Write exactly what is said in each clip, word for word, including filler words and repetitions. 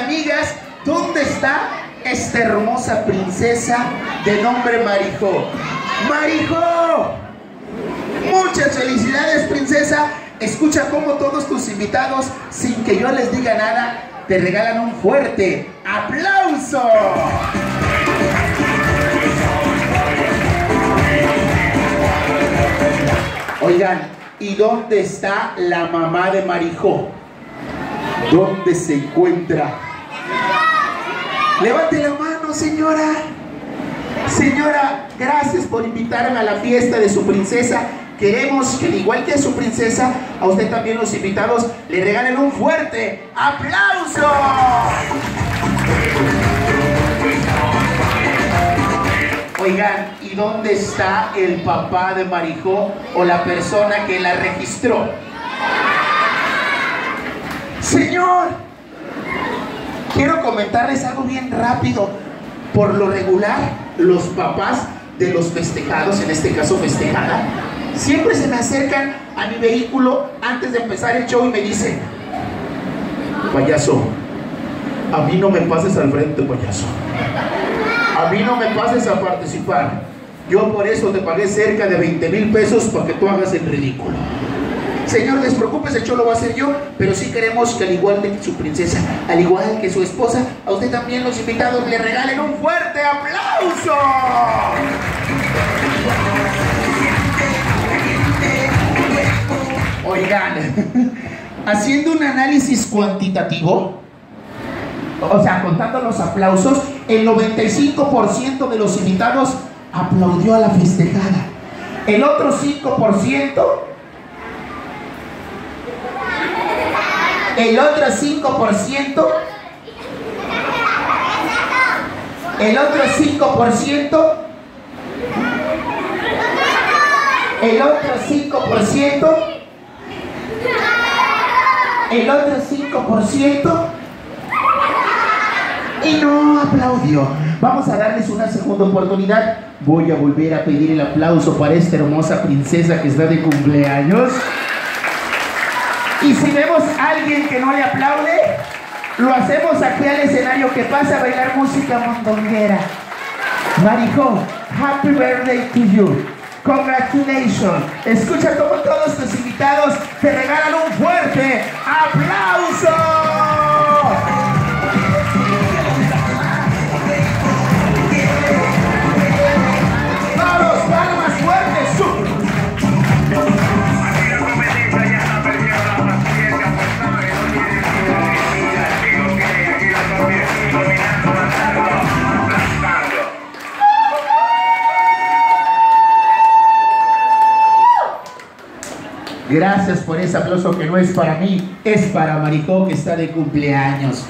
amigas, ¿dónde está esta hermosa princesa de nombre Marijó? ¡Marijó! Muchas felicidades, princesa. Escucha cómo todos tus invitados, sin que yo les diga nada, te regalan un fuerte aplauso. Oigan, ¿y dónde está la mamá de Marijó? ¿Dónde se encuentra? Levante la mano, señora. Señora, gracias por invitarme a la fiesta de su princesa. Queremos que, al igual que a su princesa, a usted también los invitados le regalen un fuerte aplauso. Oigan, ¿y dónde está el papá de Marijó o la persona que la registró? Señor, quiero comentarles algo bien rápido. Por lo regular, los papás de los festejados, en este caso festejada, siempre se me acercan a mi vehículo antes de empezar el show y me dicen: payaso, a mí no me pases al frente, payaso. A mí no me pases a participar. Yo por eso te pagué cerca de veinte mil pesos para que tú hagas el ridículo. Señor, despreocúpese, el show lo voy a hacer yo, pero sí queremos que, al igual que su princesa, al igual que su esposa, a usted también los invitados le regalen un fuerte aplauso. Oigan, haciendo un análisis cuantitativo, o sea, contando los aplausos, el noventa y cinco por ciento de los invitados aplaudió a la festejada. El otro cinco por ciento, el otro cinco por ciento, el otro cinco por ciento, el otro cinco por ciento, el otro cinco por ciento y no aplaudió. Vamos a darles una segunda oportunidad. Voy a volver a pedir el aplauso para esta hermosa princesa que está de cumpleaños. Y si vemos a alguien que no le aplaude, lo hacemos aquí al escenario, que pasa a bailar música mondonguera. Marijó, happy birthday to you. Congratulations. Escucha cómo todos tus invitados te regalan un fuerte aplauso. Vamos, palmas fuertes. Gracias por ese aplauso que no es para mí, es para Marijó, que está de cumpleaños.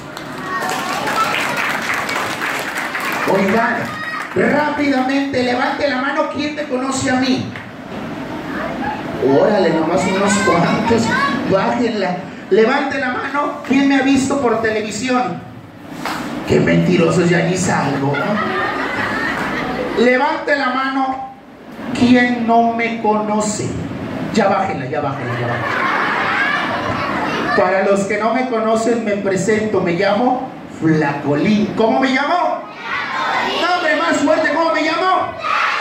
Oigan, rápidamente, levante la mano, ¿quién me conoce a mí? Órale, nomás unos cuantos, bájenla. Levante la mano, ¿quién me ha visto por televisión? Qué mentirosos, ya ni salgo, ¿no? Levante la mano, ¿quién no me conoce? Ya bájenla, ya bájenla, ya bájenla. Para los que no me conocen, me presento, me llamo Flacolín. ¿Cómo me llamo? Flacolín. Nombre más fuerte, ¿cómo me llamo?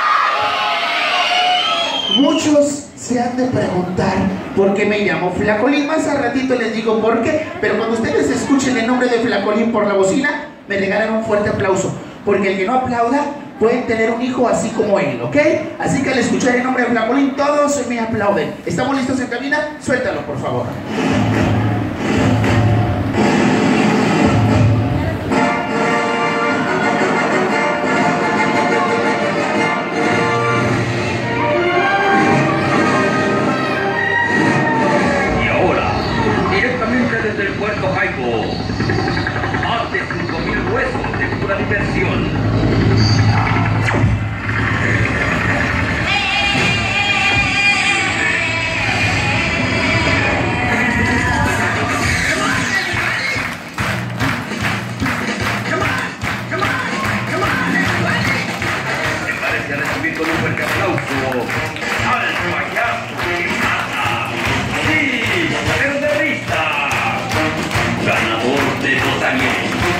Flacolín. Muchos se han de preguntar por qué me llamo Flacolín. Más al ratito les digo por qué, pero cuando ustedes escuchen el nombre de Flacolín por la bocina, me regalan un fuerte aplauso, porque el que no aplauda pueden tener un hijo así como él, ¿ok? Así que al escuchar el nombre de Flacolín, todos me aplauden. ¿Estamos listos en cabina? Suéltalo, por favor. Y ahora, directamente desde el puerto Jaico, más de cinco mil huesos de pura diversión. Con un fuerte aplauso al payaso que mata, sí, el de risa, ganador de dos años.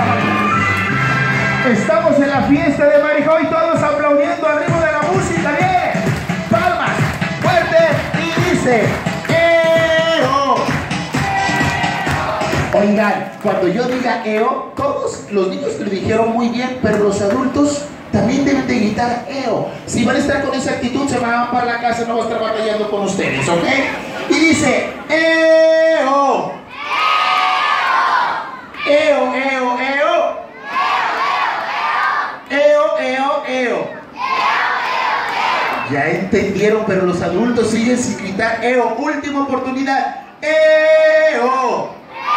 Estamos en la fiesta de Marijoy, todos aplaudiendo al ritmo de la música. Bien, palmas, fuerte, y dice ¡Eo! Oigan, cuando yo diga eo, todos los niños lo dijeron muy bien, pero los adultos también deben de gritar eo. Si van a estar con esa actitud, se van para la casa, no voy a estar batallando con ustedes, ¿ok? Y dice eo. Eo, eo, eo. Eo, eo, eo. Ya entendieron, pero los adultos siguen sin gritar eo. Última oportunidad. Eo.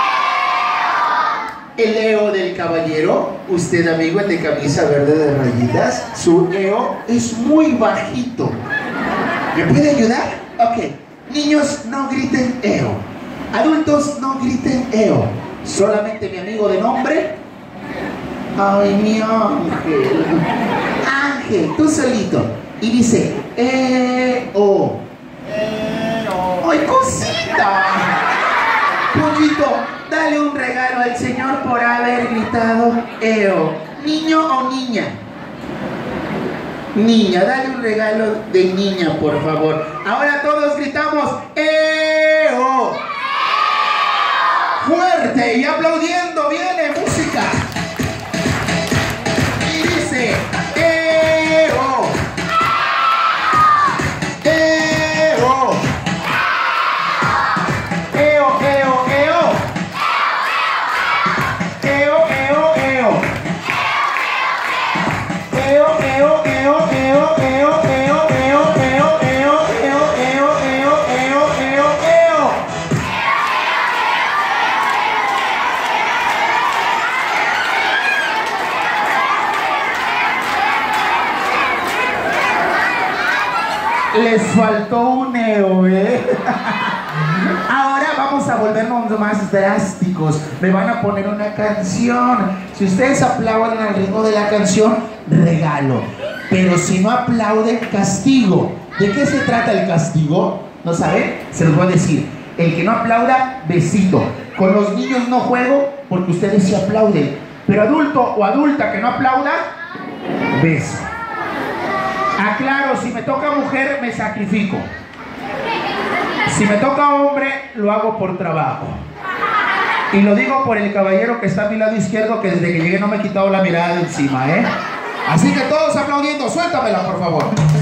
El eo del caballero, usted amigo, el de camisa verde de rayitas, su eo es muy bajito. ¿Me puede ayudar? Ok. Niños, no griten eo. Adultos, no griten eo. Solamente mi amigo de nombre. Ay, mi ángel. Ángel, tú solito. Y dice, eo. ¡Ay, cosita! Pollito, dale un regalo al Señor por haber gritado eo. ¿Niño o niña? Niña, dale un regalo de niña, por favor. Ahora todos gritamos eo. Fuerte y aplaudiendo, viene música. Y dice eo. Eo. Eo, eo, eo. Eo, eo, eo. Eo, eo, eo, eo, eo, eo, eo, eo, eo, eo, eo, eo, eo, eo, eo. Les faltó un eo, ¿eh? Ahora vamos a volvernos más drásticos. Me van a poner una canción. Si ustedes aplauden al ritmo de la canción, regalo. Pero si no aplauden, castigo. ¿De qué se trata el castigo? ¿No saben? Se los voy a decir. El que no aplauda, besito. Con los niños no juego porque ustedes sí aplauden. Pero adulto o adulta que no aplauda, beso. Aclaro, si me toca mujer, me sacrifico. Si me toca hombre, lo hago por trabajo. Y lo digo por el caballero que está a mi lado izquierdo, que desde que llegué no me he quitado la mirada de encima, ¿eh? Así que todos aplaudiendo, suéltamela, por favor.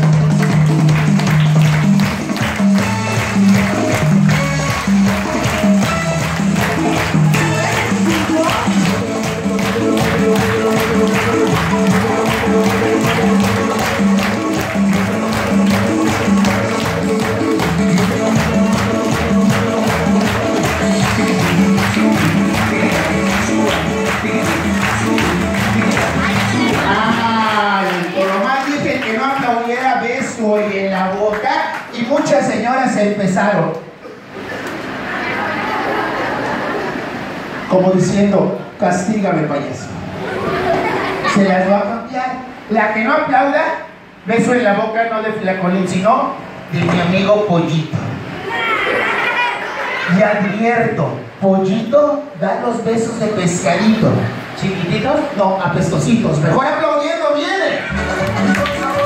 Y en la boca, y muchas señoras empezaron como diciendo, castígame, payaso. Se las va a cambiar. La que no aplauda, beso en la boca, no de flacolín, sino de mi amigo Pollito. Y advierto, Pollito da los besos de pescadito. Chiquititos, no, apestositos. Mejor aplaudiendo, viene.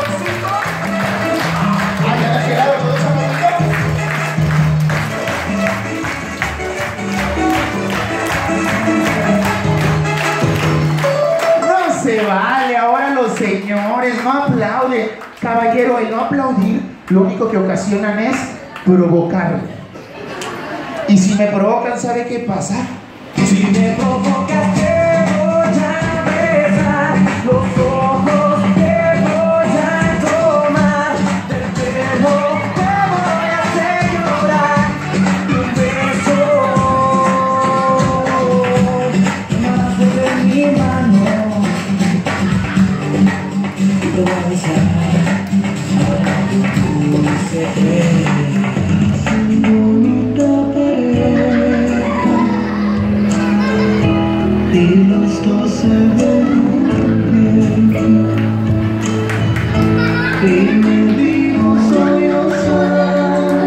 No se vale, ahora los señores no aplauden. Caballero, el no aplaudir, lo único que ocasionan es provocarme. Y si me provocan, ¿sabe qué pasa? Si me provocas, te voy a besar los ojos, te voy a tomar del pelo, te voy a hacer llorar. Un beso, más de mi mano, te voy a besar. Ahora tú se crees. Y los dos se ven bien. Y me digo sollozar.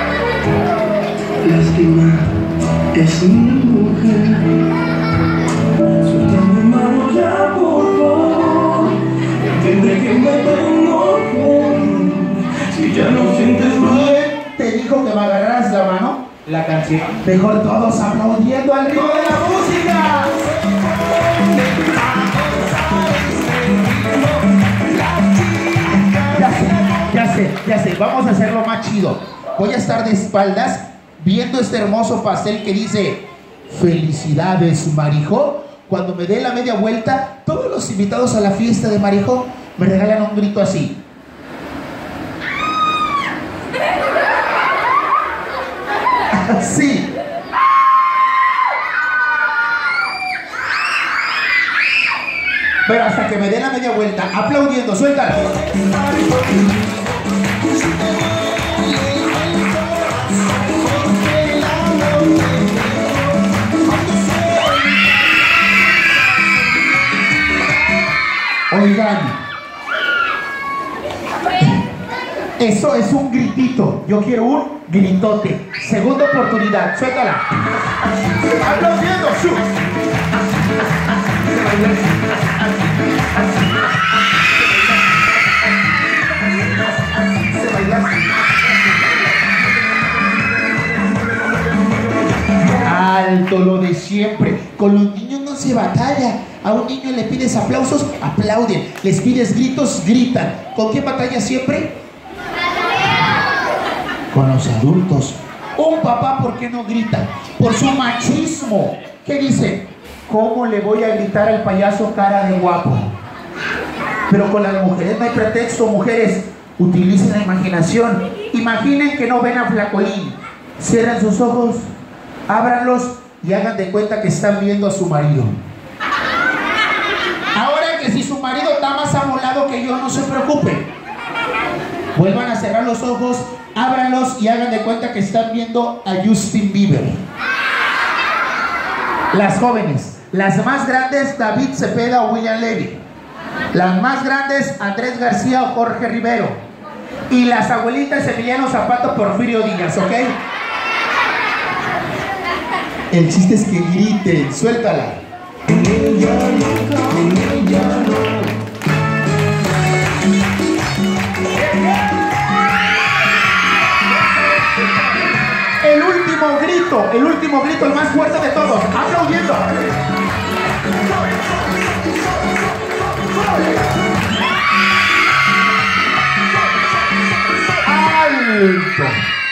Lástima, es mi mujer. la canción. Mejor todos aplaudiendo al ritmo de la música. Ya sé, ya sé, ya sé. Vamos a hacerlo más chido. Voy a estar de espaldas viendo este hermoso pastel que dice felicidades, Marijo. Cuando me dé la media vuelta, todos los invitados a la fiesta de Marijo me regalan un grito así. Así. Pero hasta que me dé la media vuelta, aplaudiendo, suéltalo. Oigan, eso es un gritito. Yo quiero un gritote. Segunda oportunidad, suéltala. Aplaudiendo, ¡su! Alto, lo de siempre. Con los niños no se batalla. A un niño le pides aplausos, aplauden. Les pides gritos, gritan. ¿Con quién batalla siempre? Con los adultos. Un papá, ¿por qué no grita? Por su machismo. ¿Qué dice? ¿Cómo le voy a gritar al payaso cara de guapo? Pero con las mujeres no hay pretexto. Mujeres, utilicen la imaginación. Imaginen que no ven a Flacolín. Cierren sus ojos, ábranlos y hagan de cuenta que están viendo a su marido. Ahora que si su marido está más amolado que yo, no se preocupen. Vuelvan a cerrar los ojos, ábranlos y hagan de cuenta que están viendo a Justin Bieber. Las jóvenes, las más grandes, David Cepeda o William Levy. Las más grandes, Andrés García o Jorge Rivero. Y las abuelitas, Emiliano Zapata, Porfirio Díaz, ¿ok? El chiste es que griten, suéltala. El último grito, el último grito, el más fuerte de todos, aplaudiendo. Alto.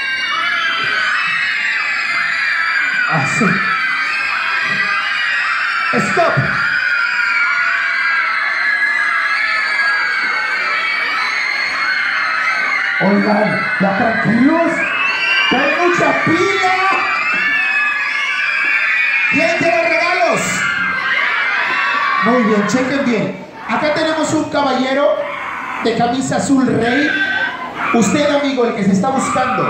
Así. Stop. Oigan, ya tranquilos. Trae mucha pila. ¿Quién quiere regalos? Muy bien, chequen bien. Acá tenemos un caballero de camisa azul rey. Usted, amigo, el que se está buscando.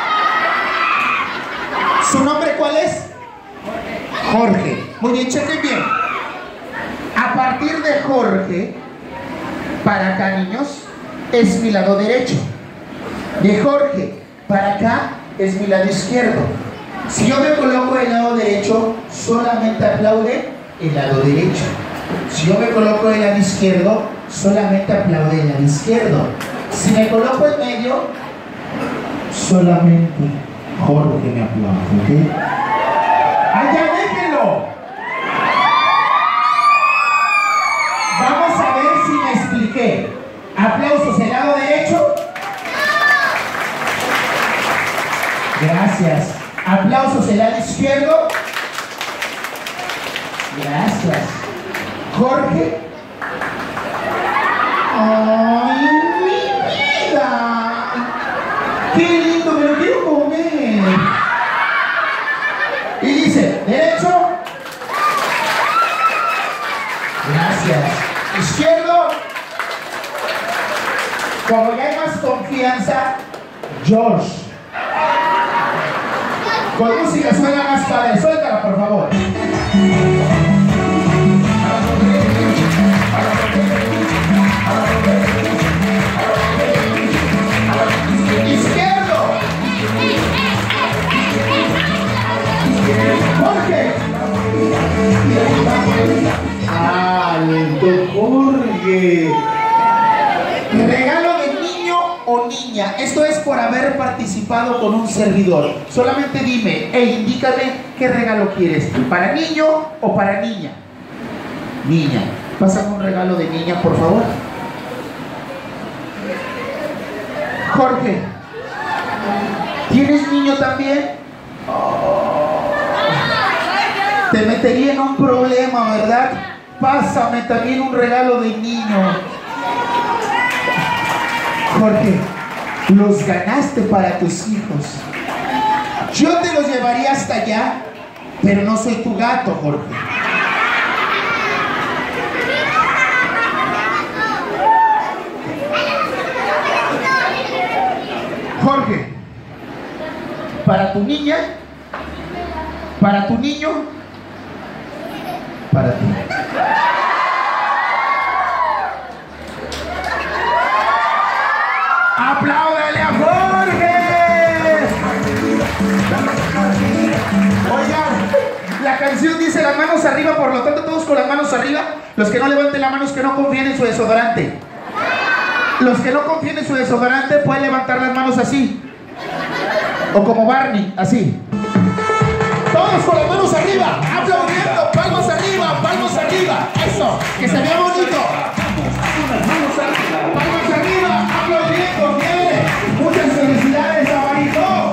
¿Su nombre cuál es? Jorge. Muy bien, chequen bien. A partir de Jorge, para acá, niños, es mi lado derecho. De Jorge para acá es mi lado izquierdo. Si yo me coloco del lado derecho, solamente aplaude el lado derecho. Si yo me coloco del lado izquierdo, solamente aplaude el lado izquierdo. Si me coloco en medio, solamente Jorge me aplaude, ¿ok? ¡Allá, déjenlo! Vamos a ver si me expliqué. Aplausos el lado derecho. Gracias. Aplausos el lado izquierdo. Gracias. Jorge. ¡Ay, mi vida! ¡Qué lindo! Me lo quiero comer. Y dice, derecho. Gracias. Izquierdo. Como ya hay más confianza, George. Con música suena más padre. Suéltala, por favor. Izquierdo. Jorge. Alto, Jorge. Regalo de niño o niña. esto es por haber participado con un servidor. Solamente dime e indícame qué regalo quieres, ¿para niño o para niña? Niña. Pásame un regalo de niña, por favor. Jorge, ¿tienes niño también? Oh. Te metería en un problema, ¿verdad? Pásame también un regalo de niño. Jorge, los ganaste para tus hijos. Yo te los llevaría hasta allá, pero no soy tu gato, Jorge. Jorge, para tu niña, para tu niño, para ti. ¡Apláudale a Jorge! Oigan, la canción dice las manos arriba, por lo tanto todos con las manos arriba. Los que no levanten la mano es que no confíen en su desodorante. Los que no confíen en su desodorante pueden levantar las manos así. O como Barney, así. Todos con las manos arriba, aplaudiendo, palmas arriba, palmas arriba. Eso, que se vea bonito. Palmas arriba, aplaudiendo, bien. Muchas felicidades a Maricó.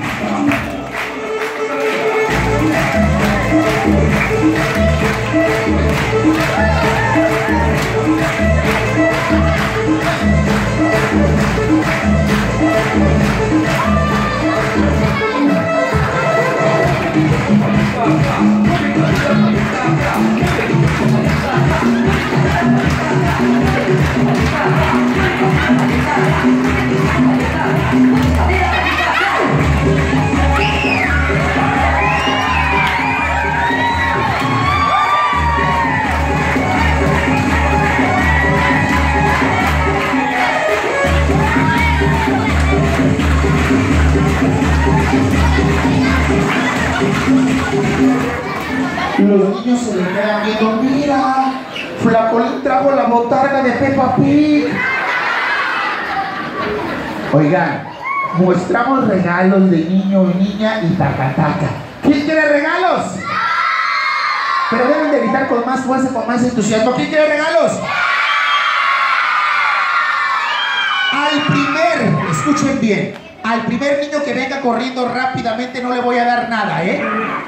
Los niños se le quedan viendo. Mira, Flacolín trajo la botarga de Peppa Pig. Oigan, mostramos regalos de niño y niña y tacataca. ¿Quién quiere regalos? Pero deben de gritar con más fuerza, con más entusiasmo. ¿Quién quiere regalos? Al primer, escuchen bien, al primer niño que venga corriendo rápidamente no le voy a dar nada, ¿eh?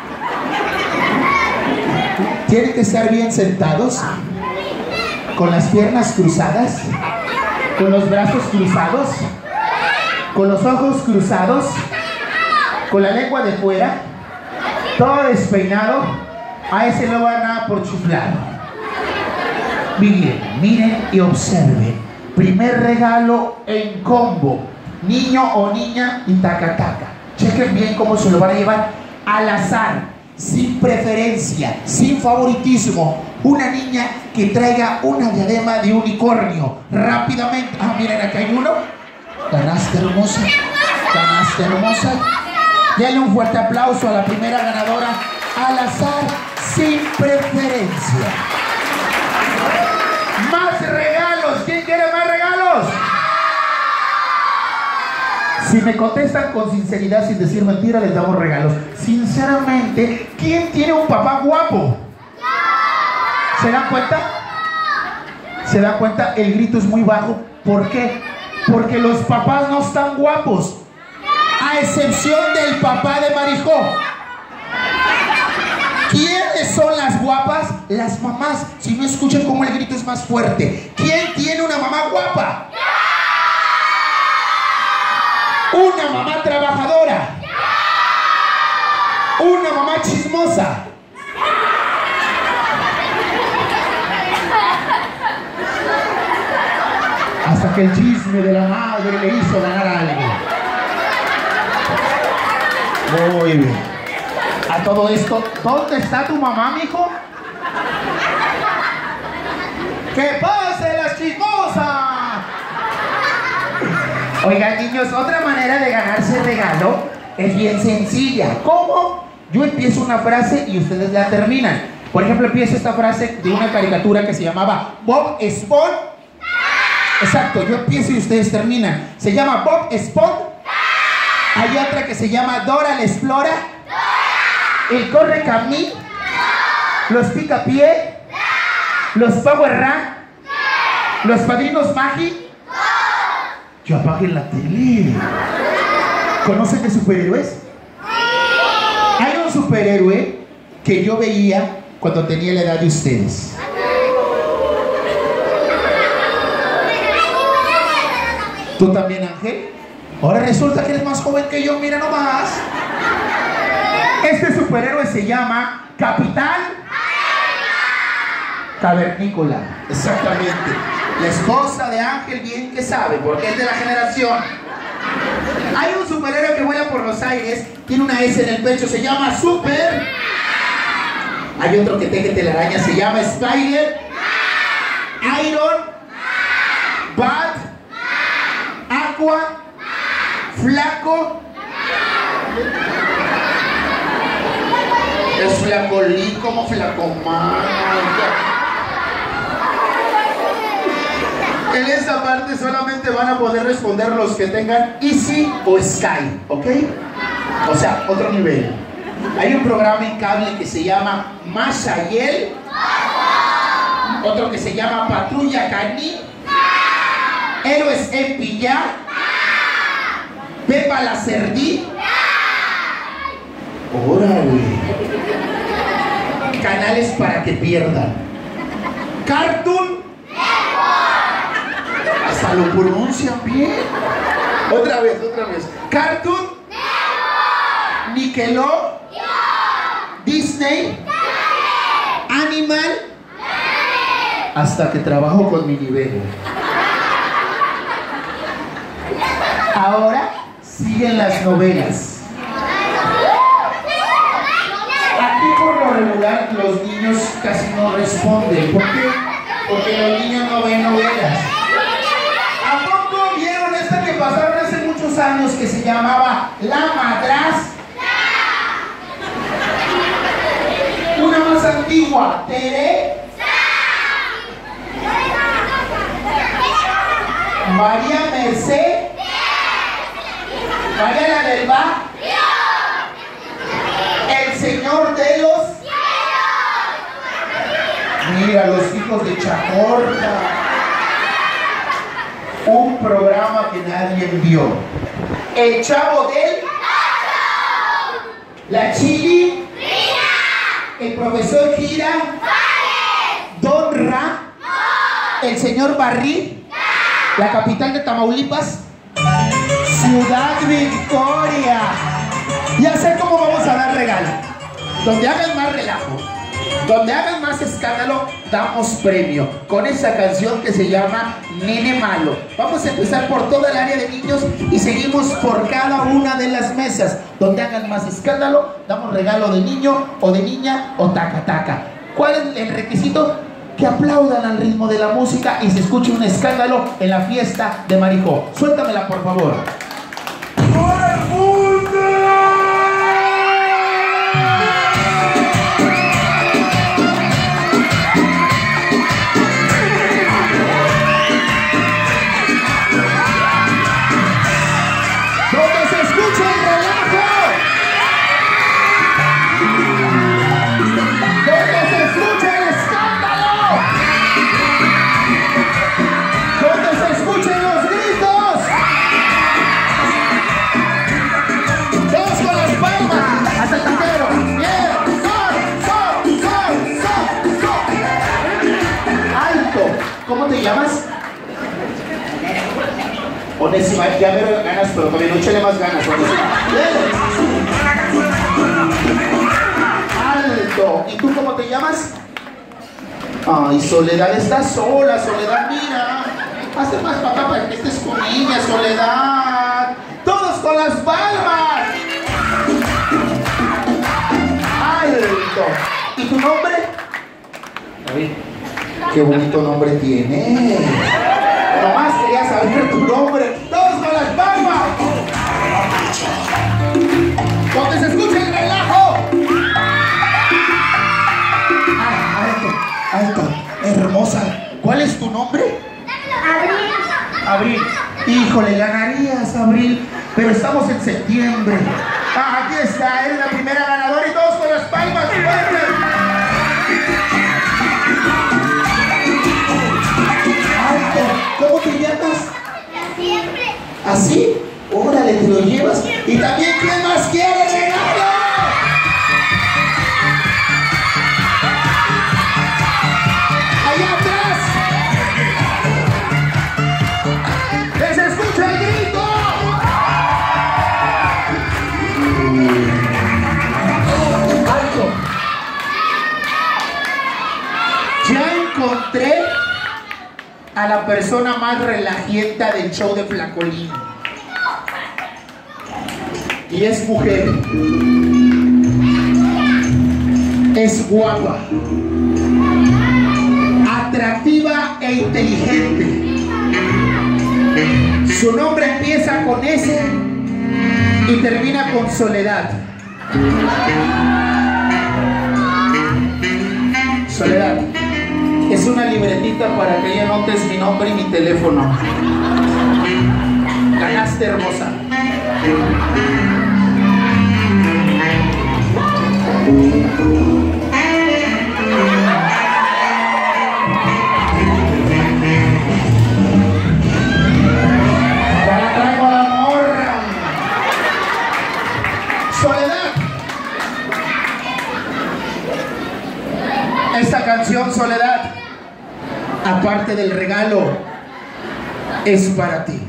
Tienen que estar bien sentados, con las piernas cruzadas, con los brazos cruzados, con los ojos cruzados, con la lengua de fuera, todo despeinado. A ese no va nada por chuflado. Miren, miren y observen. Primer regalo en combo, niño o niña y taca-taca. Chequen bien cómo se lo van a llevar al azar, sin preferencia, sin favoritismo. Una niña que traiga una diadema de unicornio. Rápidamente. Ah, miren, acá hay uno. Ganaste, hermosa. Ganaste, hermosa. Denle un fuerte aplauso a la primera ganadora. Al azar, sin preferencia. Más regalos. ¿Quién quiere más regalos? Si me contestan con sinceridad, sin decir mentira, les damos regalos. Sinceramente, ¿quién tiene un papá guapo? ¿Se dan cuenta? ¿Se dan cuenta? El grito es muy bajo. ¿Por qué? Porque los papás no están guapos, a excepción del papá de Marijó. ¿Quiénes son las guapas? Las mamás. Si no, escuchen cómo el grito es más fuerte. ¿Quién tiene una mamá guapa? Una mamá trabajadora. Una mamá chismosa. Hasta que el chisme de la madre le hizo ganar algo. Muy bien. A todo esto, ¿dónde está tu mamá, mijo? ¡Que pase la chismosa! Oigan, niños, otra manera de ganarse regalo es bien sencilla. ¿Cómo? Yo empiezo una frase y ustedes la terminan. Por ejemplo, empiezo esta frase de una caricatura que se llamaba Bob Esponja. Exacto, yo empiezo y ustedes terminan. Se llama Bob Esponja. Hay otra que se llama Dora la Explora. El Corre Camí. Los Picapié. Los Power Rang. Los Padrinos Magi. Yo apaguen la tele. ¿Conocen de superhéroes? Hay un superhéroe que yo veía cuando tenía la edad de ustedes. ¿Tú también, Ángel? Ahora resulta que eres más joven que yo, mira nomás. Este superhéroe se llama Capitán Cavernícola. Exactamente. La esposa de Ángel bien que sabe, porque es de la generación. Hay un superhéroe que vuela por los aires, tiene una S en el pecho, se llama Super. Hay otro que teje telaraña, se llama Spider. Iron. Bat. Aqua. Flaco. Es flacolín como flacomán. En esta parte solamente van a poder responder los que tengan Easy o Sky, ¿ok? O sea, otro nivel. Hay un programa en cable que se llama Mashayel. Otro que se llama Patrulla Caní. Héroes en Pilla. Pepa la Cerdí. Órale. Canales para que pierdan. Cartoon. Hasta lo pronuncian bien. Otra vez, otra vez. Cartoon. Nickelodeon. Disney. Animal. Hasta que trabajo con mi nivel. Ahora siguen las novelas. Aquí por lo regular los niños casi no responden. ¿Por qué? Porque los niños no ven novelas. ¿A poco vieron esta que pasaron hace muchos años que se llamaba La Madrastra? Una más antigua, Tere. María Merced. María la del Bar. El Señor de los. Mira, los hijos de Chacorta. Un programa que nadie vio. El Chavo del. La Chili. El Profesor Gira. Don Ra. El Señor Barrí. La capital de Tamaulipas. Ciudad Victoria. Ya sé cómo vamos a dar regalo. Donde hagan más relajo, donde hagan más escándalo, damos premio con esa canción que se llama Nene Malo. Vamos a empezar por toda el área de niños y seguimos por cada una de las mesas. Donde hagan más escándalo, damos regalo de niño o de niña o taca taca. ¿Cuál es el requisito? Que aplaudan al ritmo de la música y se escuche un escándalo en la fiesta de Marijó. Suéltamela, por favor. ¿Cómo te llamas? Onésima, ya me ganas, pero todavía no échale más ganas. Alto. ¿Y tú cómo te llamas? Ay, Soledad, estás sola, Soledad, mira. Hazte más para acá para que estés con ella, Soledad. Todos con las palmas. Alto. ¿Y tu nombre? David. Qué bonito nombre tiene. Nomás quería saber tu nombre. Todos con las palmas. Donde se escuche el relajo. Ah, alto, alto, hermosa. ¿Cuál es tu nombre? Abril. Abril. Híjole, ganarías, Abril. Pero estamos en septiembre. Ah, aquí está, es la primera ganadora y todos con las palmas fuertes. Alto. ¿Cómo te llamas? Siempre. ¿Así? Órale, te lo llevas. Y también, ¿quién más quiere regalo? Allá atrás. ¡Les escucha el grito! Alto. Ya encontré a la persona más relajienta del show de Flacolín. Y es mujer. Es guapa, atractiva e inteligente. Su nombre empieza con S y termina con Soledad. Soledad, es una libretita para que ella anotes mi nombre y mi teléfono. Ganaste, hermosa. Ya la traigo a la morra. Soledad. Esta canción, Soledad, aparte del regalo, es para ti.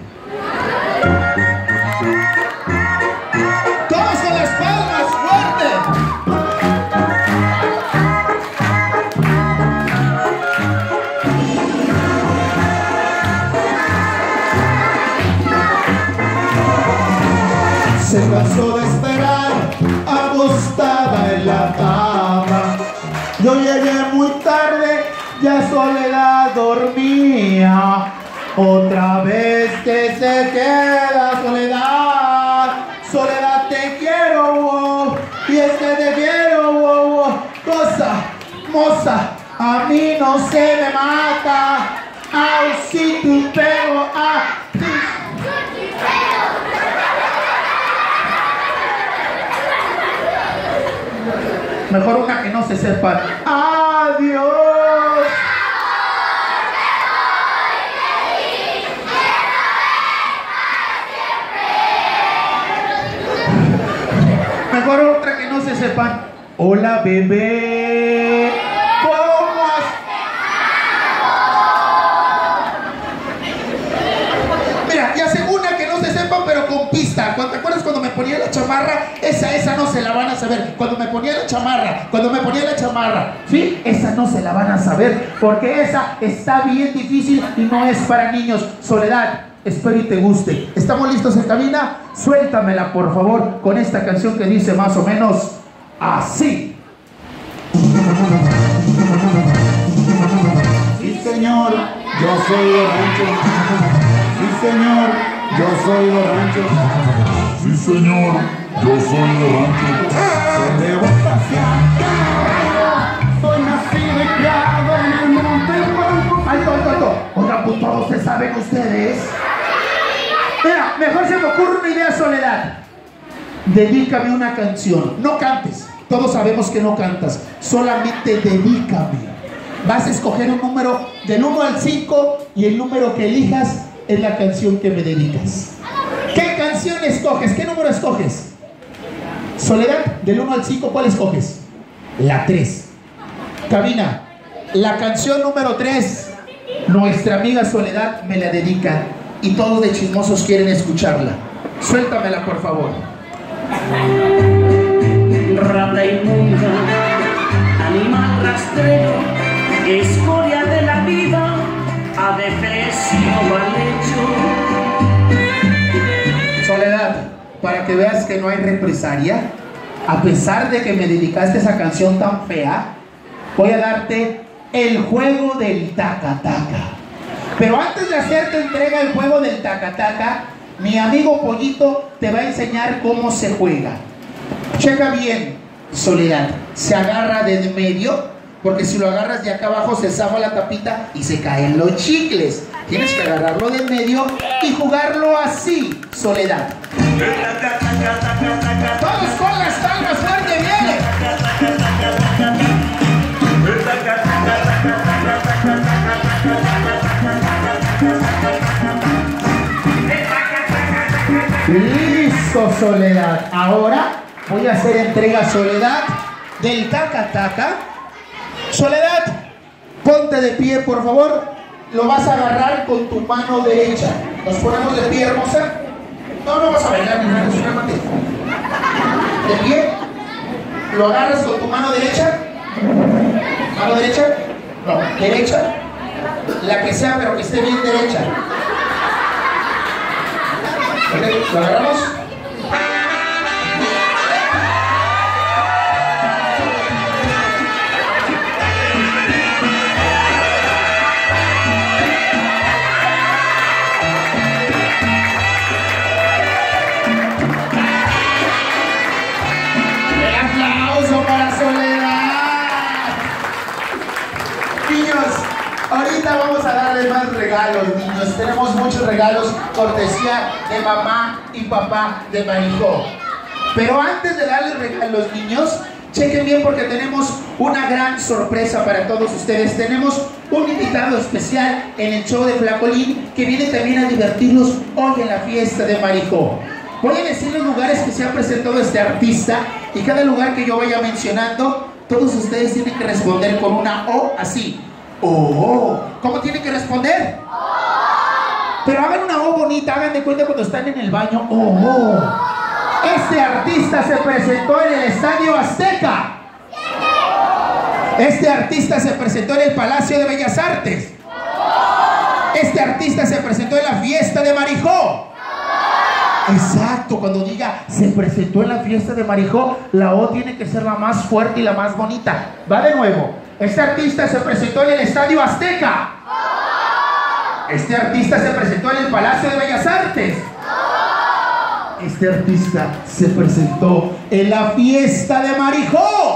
Todos con las palmas, fuerte. Se cansó de esperar, acostada en la cama. Yo llegué muy tarde, ya Soledad dormía. Otra vez que se queda Soledad. Soledad, te quiero, wow, y es que te quiero, wow, wow. Cosa, moza, a mí no se me mata. Ay, si tu pego, ah. Mejor una que no se sepa. Adiós. Mejor otra que no se sepan. Hola, bebé. ¿Cómo has... Mira, ya sé una que no se sepan, pero con pista. ¿Te acuerdas cuando me ponía la chamarra? Esa, esa no se la van a saber. Cuando me ponía la chamarra, cuando me ponía la chamarra, ¿sí? Esa no se la van a saber, porque esa está bien difícil y no es para niños. Soledad, espero y te guste. ¿Estamos listos en cabina? Suéltamela, por favor, con esta canción que dice más o menos así. Sí, señor, yo soy de rancho. Sí, señor, yo soy de rancho. Sí, señor, yo soy de rancho. Soy de Botacia, soy nacido y criado en el monte Blanco. Alto, alto, alto. Oigan, pues todos se saben ustedes. Mira, mejor se me ocurre una idea, Soledad. Dedícame una canción. No cantes. Todos sabemos que no cantas. Solamente dedícame. Vas a escoger un número del uno al cinco y el número que elijas es la canción que me dedicas. ¿Qué canción escoges? ¿Qué número escoges? Soledad, del uno al cinco, ¿cuál escoges? La tres. Cabina, la canción número tres, nuestra amiga Soledad me la dedica y todos de chismosos quieren escucharla. Suéltamela, por favor. Rata inmunda, animal rastrero, escoria de la vida, adefesio mal hecho. Soledad, para que veas que no hay represalia, a pesar de que me dedicaste esa canción tan fea, voy a darte el juego del taca-taca. Pero antes de hacerte entrega el juego del taca-taca, mi amigo Pollito te va a enseñar cómo se juega. Checa bien, Soledad, se agarra de en medio, porque si lo agarras de acá abajo se zafa la tapita y se caen los chicles. Tienes que agarrarlo de en medio y jugarlo así, Soledad. Todos con las palmas, fuerte, viene. Listo, Soledad. Ahora voy a hacer entrega, Soledad, del taca-taca. Soledad, ponte de pie, por favor. Lo vas a agarrar con tu mano derecha. Nos ponemos de pie, hermosa. No, no vas a bailar ni nada, solamente de pie. Lo agarras con tu mano derecha. ¿Mano derecha? No, derecha. La que sea, pero que esté bien derecha. ¿Ok? ¿Lo agarramos? Ahorita vamos a darle más regalos, niños. Tenemos muchos regalos, cortesía de mamá y papá de Marijó. Pero antes de darles regalos, niños, chequen bien porque tenemos una gran sorpresa para todos ustedes. Tenemos un invitado especial en el show de Flacolín que viene también a divertirnos hoy en la fiesta de Marijó. Voy a decir los lugares que se ha presentado este artista y cada lugar que yo vaya mencionando, todos ustedes tienen que responder con una O así. Oh, ¿cómo tienen que responder? Oh. Pero hagan una O bonita, hagan de cuenta cuando están en el baño. Oh, oh. Este artista se presentó en el Estadio Azteca. Este artista se presentó en el Palacio de Bellas Artes. Este artista se presentó en la fiesta de Marijó. Exacto, cuando diga se presentó en la fiesta de Marijó, la O tiene que ser la más fuerte y la más bonita. Va de nuevo. Este artista se presentó en el Estadio Azteca. Este artista se presentó en el Palacio de Bellas Artes. Este artista se presentó en la fiesta de Marijó.